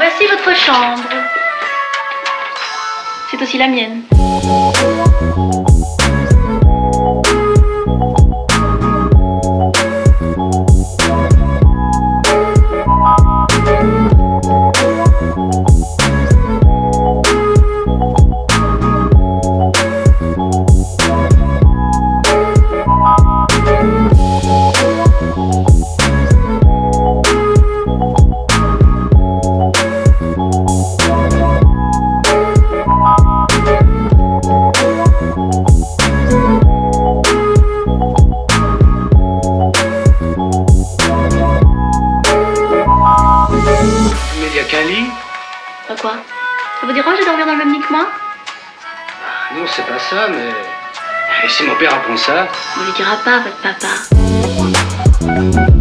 Voici votre chambre. C'est aussi la mienne. Mais il n'y a qu'un lit. Pas quoi? Ça vous dérange de dormir dans le même lit que moi? Non, c'est pas ça, mais... Et si mon père apprend ça? On lui dira pas, votre papa.